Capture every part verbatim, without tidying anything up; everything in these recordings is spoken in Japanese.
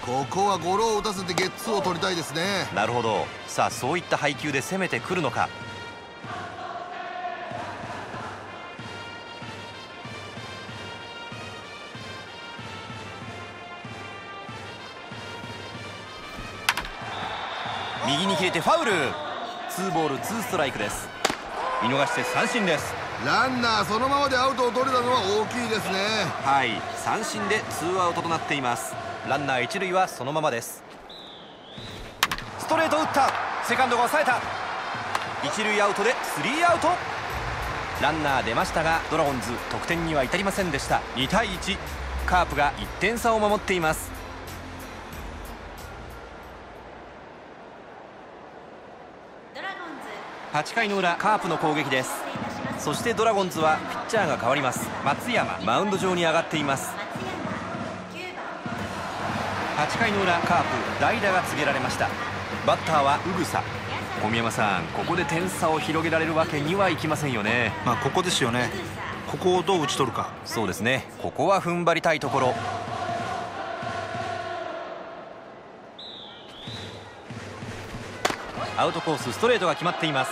ここはゴロを打たせてゲッツーを取りたいですね。 なるほど。さあそういった配球で攻めてくるのか。右に切れてファウル。ツーボールツーストライクです。見逃して三振です。 ランナーそのままでアウトを取れたのは大きいですね。 はい、三振でツーアウトとなっています。ランナー一塁はそのままです。ストレート打った。セカンドが抑えた。一塁アウトでスリーアウト。ランナー出ましたがドラゴンズ得点には至りませんでした。にたいいち。カープがいってん差を守っています。はちかいの裏、カープの攻撃です。そしてドラゴンズはピッチャーが変わります。松山、マウンド上に上がっています。はちかいの裏、カープ代打が告げられました。バッターは宇草。小宮山さん、ここで点差を広げられるわけにはいきませんよね。 まあここですよね。ここをどう打ち取るか。 そうですね、ここは踏ん張りたいところ。アウトコース、ストレートが決まっています。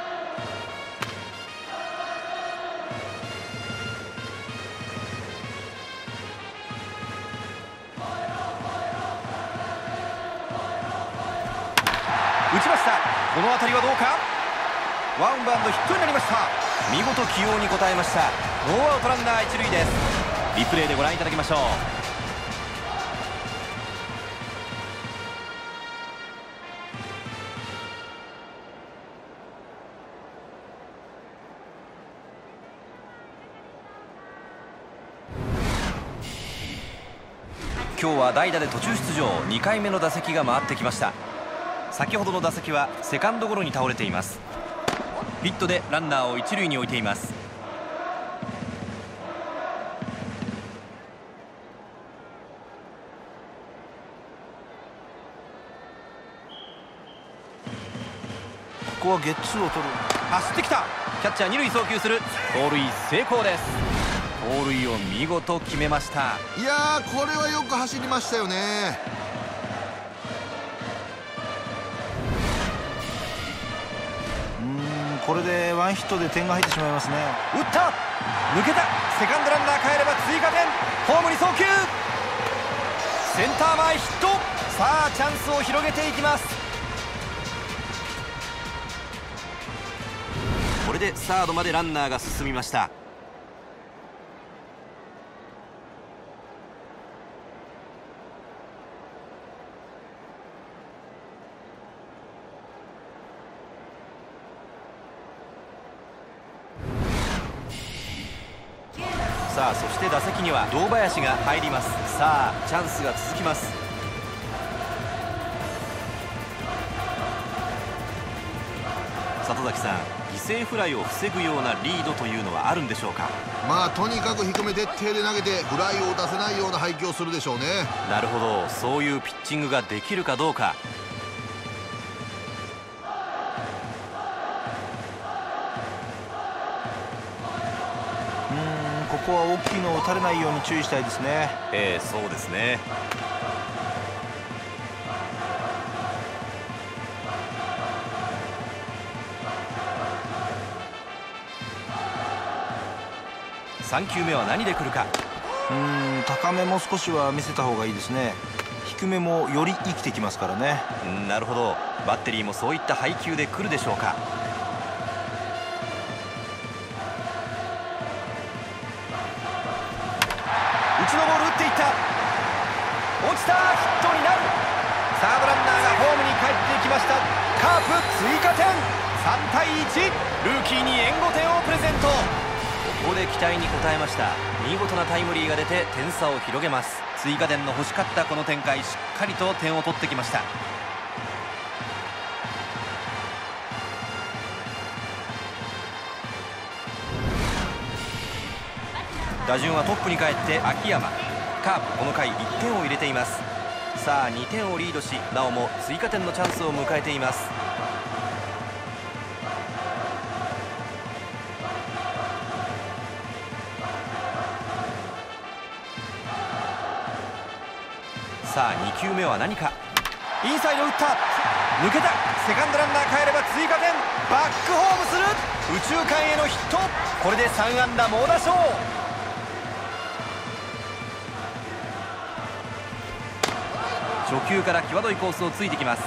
打ちました。この当たりはどうか。ワンバウンドヒットになりました。見事起用に応えました。ノーアウトランナー一塁です。リプレイでご覧いただきましょう。今日は代打で途中出場。にかいめの打席が回ってきました。先ほどの打席はセカンドゴロに倒れています。ヒットでランナーを一塁に置いています。 ここはゲッツーを取る。 走ってきた。キャッチャー二塁送球する。盗塁成功です。盗塁を見事決めました。 いやー、これはよく走りましたよね。 うーん、これでワンヒットで点が入ってしまいますね。 打った。抜けた。セカンドランナー帰れば追加点。ホームに送球。センター前ヒット。さあチャンスを広げていきます。これでサードまでランナーが進みました。さあそして打席には堂林が入ります。さあチャンスが続きます。里崎さん、犠牲フライを防ぐようなリードというのはあるんでしょうか。 まあとにかく低め徹底で投げてフライを打たせないような配球をするでしょうね。 なるほど、そういうピッチングができるかどうか。 ここは大きいのを打たれないように注意したいですね。 ええ、そうですね。さんきゅうめは何で来るか。 うーん、高めも少しは見せた方がいいですね。低めもより生きてきますからね。 うん、なるほど。バッテリーもそういった配球で来るでしょうか。内のボール打っていった。落ちた。ヒットになる。サードランナーがホームに帰ってきました。カープ追加点。さんたいいち。ルーキーに援護点をプレゼント。ここで期待に応えました。見事なタイムリーが出て点差を広げます。追加点の欲しかったこの展開、しっかりと点を取ってきました。打順はトップに帰って秋山。カープこの回いってんを入れています。さあにてんをリードし、なおも追加点のチャンスを迎えています。 さあにきゅうめは何か。インサイド打った、抜けた。セカンドランナー帰れば追加点。バックホームする。右中間へのヒット。これでさん安打猛打賞。初球から際どいコースをついてきます。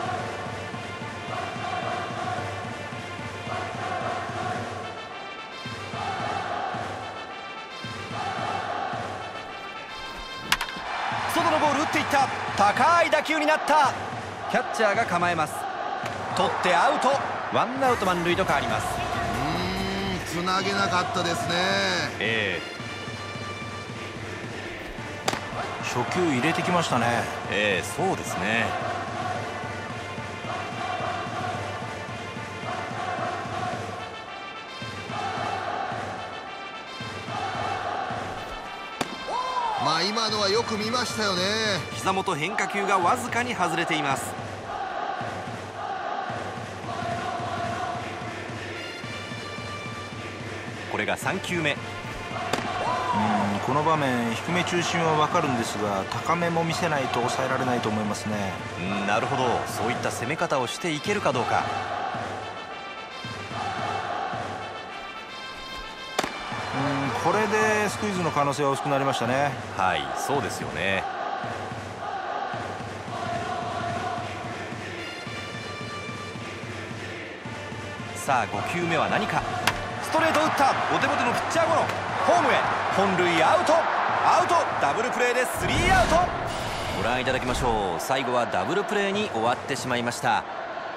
外のボール打っていった。高い打球になった。キャッチャーが構えます。取ってアウト。ワンアウト満塁と変わります。 うーん、つなげなかったですね。 え初球入れてきましたね。 えええそうですね。 まあ今のはよく見ましたよね。 膝元変化球がわずかに外れています。これがさんきゅうめ。 うん、この場面低め中心は分かるんですが、高めも見せないと抑えられないと思いますね。 うん、なるほど。そういった攻め方をしていけるかどうか。 うん、これでスクイズの可能性は薄くなりましたね。 はい、そうですよね。さあごきゅうめは何か。ストレート打った。ボテボテのピッチャーゴロ。ホームへ。本塁アウト。アウト。ダブルプレーでスリーアウト。ご覧いただきましょう。最後はダブルプレーに終わってしまいました。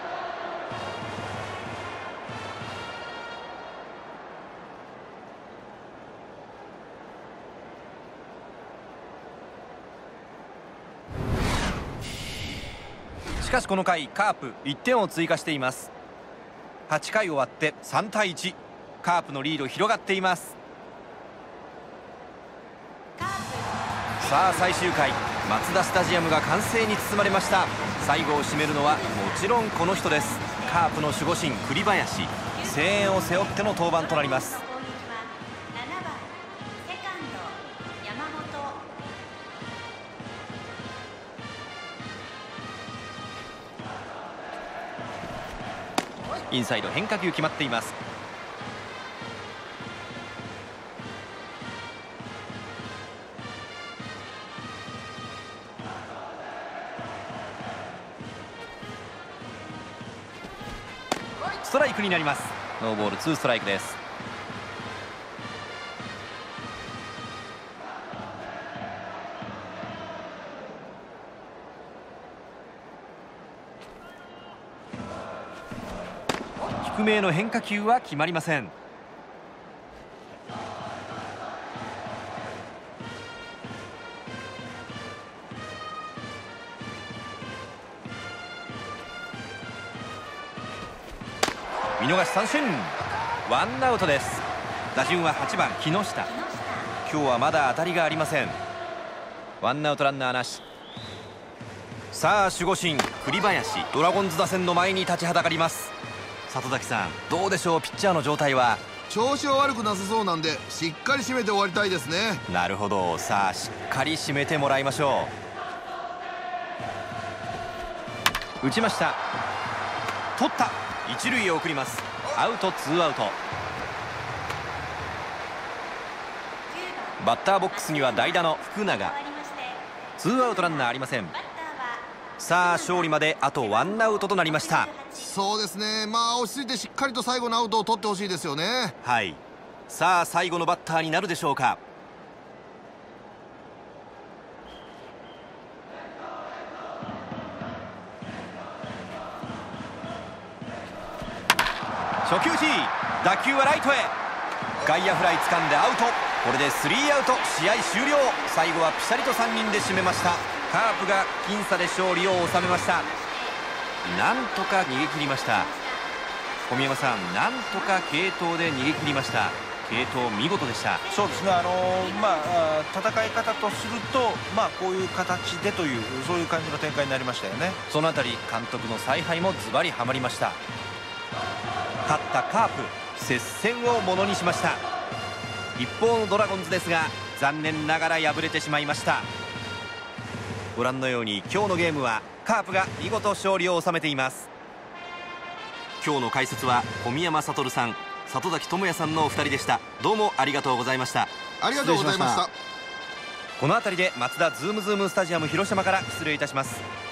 しかしこの回カープいってんを追加しています。はちかい終わってさんたいいち。カープのリード広がっています。さあ最終回、マツダスタジアムが歓声に包まれました。最後を締めるのはもちろんこの人です。カープの守護神栗林。声援を背負っての登板となります。インサイド変化球決まっています。ストライクになります。ノーボールツーストライクです。低めへの変化球は決まりません。見逃し三振。ワンアウトです。打順ははちばん木下。今日はまだ当たりがありません。ワンアウトランナーなし。さあ守護神栗林、ドラゴンズ打線の前に立ちはだかります。里崎さん、どうでしょう、ピッチャーの状態は。 調子は悪くなさそうなんで、しっかり締めて終わりたいですね。 なるほど。さあしっかり締めてもらいましょう。打ちました。取った。一塁へ送ります。アウトツーアウト。バッターボックスには代打の福永。ツーアウトランナーありません。さあ勝利まであとワンアウトとなりました。 そうですね。まあ落ち着いてしっかりと最後のアウトを取ってほしいですよね。 はい。さあ最後のバッターになるでしょうか。初球 G、 打球はライトへ。外野フライ掴んでアウト。これでスリーアウト。試合終了。最後はピシャリとさんにんで締めました。カープが僅差で勝利を収めました。なんとか逃げ切りました。小宮山さん、なんとか継投で逃げ切りました。継投見事でした。 そうですね。あのー、まあ戦い方とすると、まあこういう形でというそういう感じの展開になりましたよね。 そのあたり監督の采配もズバリはまりました。勝ったカープ、接戦をものにしました。一方のドラゴンズですが残念ながら敗れてしまいました。 ご覧のように今日のゲームはカープが見事勝利を収めています。今日の解説は小宮山悟さん、里崎智也さんのお二人でした。どうもありがとうございました。 ありがとうございました。 この辺りでマツダズームズームスタジアム広島から失礼いたします。